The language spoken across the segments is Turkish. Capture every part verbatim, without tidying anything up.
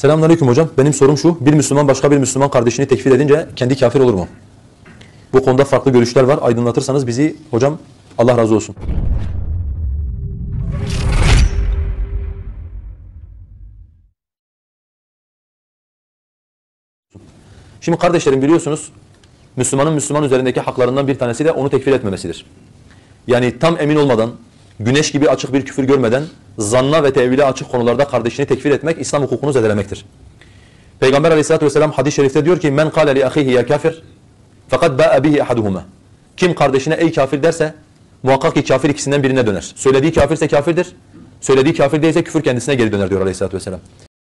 Selamünaleyküm hocam. Benim sorum şu. Bir Müslüman başka bir Müslüman kardeşini tekfir edince kendi kafir olur mu? Bu konuda farklı görüşler var. Aydınlatırsanız bizi hocam, Allah razı olsun. Şimdi kardeşlerim, biliyorsunuz Müslümanın Müslüman üzerindeki haklarından bir tanesi de onu tekfir etmemesidir. Yani tam emin olmadan, güneş gibi açık bir küfür görmeden zanna ve tevhile açık konularda kardeşini tekfir etmek İslam hukukunu zedelemektir. Peygamber Aleyhisselatü vesselam hadis-i şerifte diyor ki: "Men kâle li ahihi ya kafir fakat ba'a bihi ahaduhuma." Kim kardeşine ey kafir derse muhakkak ki kafir ikisinden birine döner. Söylediği kafirse kafirdir, söylediği kafir değilse küfür kendisine geri döner diyor Aleyhisselatü vesselam.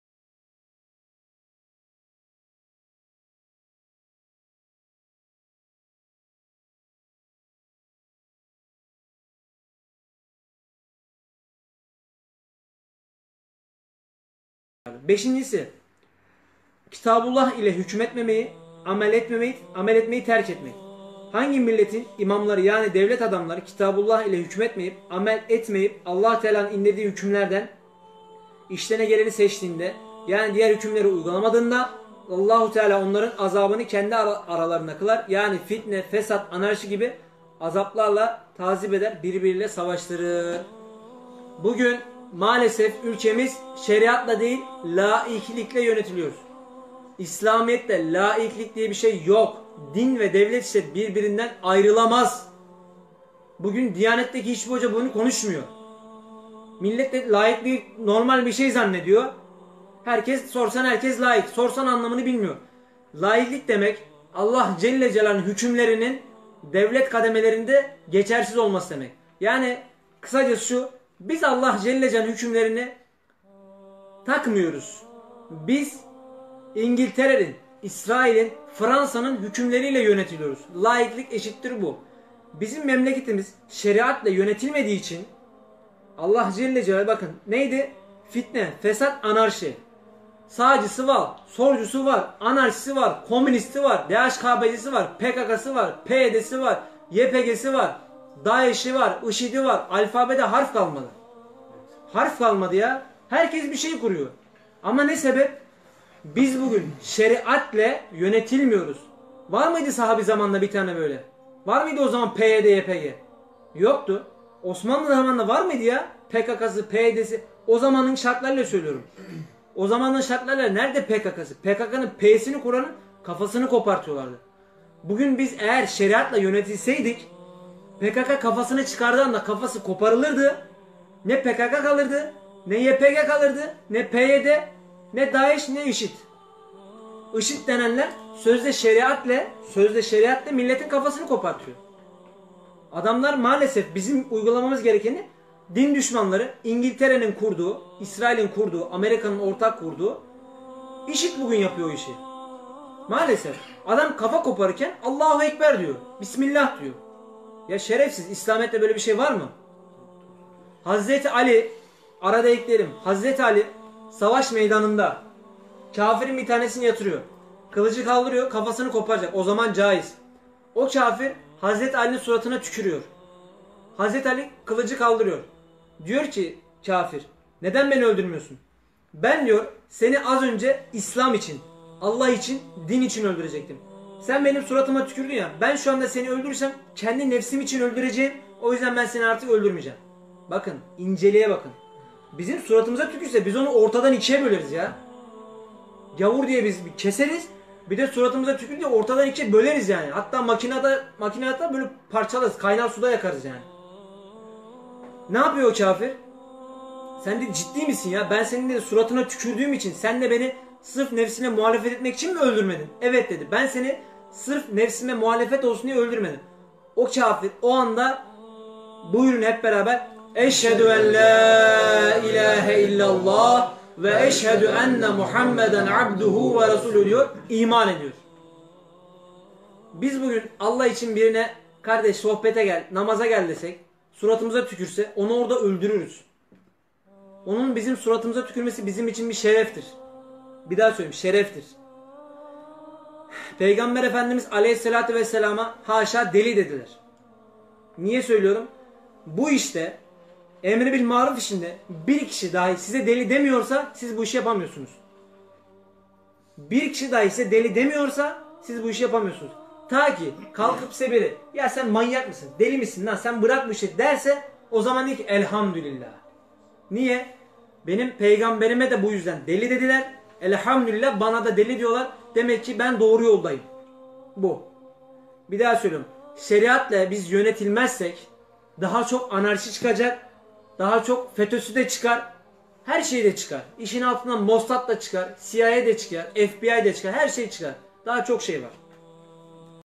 Beşincisi, Kitabullah ile hükmetmemeyi, amel etmemeyi, amel etmeyi terk etmek. Hangi milletin imamları yani devlet adamları Kitabullah ile hükmetmeyip, amel etmeyip Allah Teala'nın indirdiği hükümlerden işlerine geleni seçtiğinde, yani diğer hükümleri uygulamadığında Allahu Teala onların azabını kendi aralarına kılar. Yani fitne, fesat, anarşi gibi azaplarla tazip eder, birbiriyle savaştırır. Bugün maalesef ülkemiz şeriatla değil, laiklikle yönetiliyor. İslamiyet'te laiklik diye bir şey yok. Din ve devlet işte birbirinden ayrılamaz. Bugün Diyanet'teki hiçbir hoca bunu konuşmuyor. Millet de laikliği normal bir şey zannediyor. Herkes sorsan herkes laik. Sorsan anlamını bilmiyor. Laiklik demek Allah Celle Celal'in hükümlerinin devlet kademelerinde geçersiz olması demek. Yani kısacası şu: biz Allah Celle Celal'in hükümlerini takmıyoruz. Biz İngiltere'nin, İsrail'in, Fransa'nın hükümleriyle yönetiliyoruz. Laiklik eşittir bu. Bizim memleketimiz şeriatla yönetilmediği için Allah Celle Celal, bakın neydi? Fitne, fesat, anarşi. Sağcısı var, solcusu var, anarşisi var, komünisti var, D H K P'cisi var, P K K'sı var, P Y D'si var, Y P G'si var, DAEŞ'i var, IŞİD'i var. Alfabede harf kalmadı. Harf kalmadı ya. Herkes bir şey kuruyor. Ama ne sebep? Biz bugün şeriatle yönetilmiyoruz. Var mıydı sahabi zamanında bir tane böyle? Var mıydı o zaman P Y D, Y P G? Yoktu. Osmanlı zamanında var mıydı ya? P K K'sı, P Y D'si. O zamanın şartlarıyla söylüyorum. O zamanın şartlarıyla nerede P K K'sı? P K K'nın P'sini kuranın kafasını kopartıyorlardı. Bugün biz eğer şeriatla yönetilseydik, P K K kafasını çıkardığı anda kafası koparılırdı. Ne P K K kalırdı, ne Y P G kalırdı, ne P Y D, ne DAEŞ, ne IŞİD. IŞİD denenler sözde şeriatla, sözde şeriatla milletin kafasını kopartıyor. Adamlar maalesef bizim uygulamamız gerekeni din düşmanları, İngiltere'nin kurduğu, İsrail'in kurduğu, Amerika'nın ortak kurduğu IŞİD bugün yapıyor o işi. Maalesef. Adam kafa koparırken Allahu Ekber diyor. Bismillah diyor. Ya şerefsiz, İslamiyet'te böyle bir şey var mı? Hazreti Ali, arada ekleyelim, Hazreti Ali savaş meydanında kafirin bir tanesini yatırıyor. Kılıcı kaldırıyor, kafasını koparacak. O zaman caiz. O kafir Hazreti Ali'nin suratına tükürüyor. Hazreti Ali kılıcı kaldırıyor. Diyor ki kafir, neden beni öldürmüyorsun? Ben diyor seni az önce İslam için, Allah için, din için öldürecektim. Sen benim suratıma tükürdün ya, ben şu anda seni öldürürsem kendi nefsim için öldüreceğim. O yüzden ben seni artık öldürmeyeceğim. Bakın, inceliğe bakın. Bizim suratımıza tükürse biz onu ortadan ikiye böleriz ya. Gavur diye biz keseriz. Bir de suratımıza tükür diye ortadan ikiye böleriz yani. Hatta makinede, makinede böyle parçalarız. Kaynar suda yakarız yani. Ne yapıyor o kafir? Sen de ciddi misin ya? Ben senin de suratına tükürdüğüm için sen de beni sırf nefsine muhalefet etmek için mi öldürmedin? Evet dedi. Ben seni sırf nefsime muhalefet olsun diye öldürmedim. O kafir o anda, buyurun hep beraber, Eşhedü en la ilahe illallah ve eşhedü enne Muhammeden abduhu ve resulü diyor, iman ediyor. Biz bugün Allah için birine kardeş sohbete gel, namaza gel desek, suratımıza tükürse onu orada öldürürüz. Onun bizim suratımıza tükürmesi bizim için bir şereftir. Bir daha söyleyeyim, şereftir. Peygamber Efendimiz Aleyhisselatü Vesselam'a haşa deli dediler. Niye söylüyorum? Bu işte, emri bil maruf işinde bir kişi dahi size deli demiyorsa siz bu işi yapamıyorsunuz. bir kişi dahi size deli demiyorsa siz bu işi yapamıyorsunuz. Ta ki kalkıp size biri ya sen manyak mısın, deli misin lan sen bırak bu işi derse o zaman ilk elhamdülillah. Niye? Benim peygamberime de bu yüzden deli dediler. Elhamdülillah bana da deli diyorlar. Demek ki ben doğru yoldayım. Bu. Bir daha söylüyorum. Şeriatla biz yönetilmezsek daha çok anarşi çıkacak. Daha çok FETÖ'sü de çıkar. Her şey de çıkar. İşin altından Mossad da çıkar. C I A de çıkar. F B I de çıkar. Her şey çıkar. Daha çok şey var.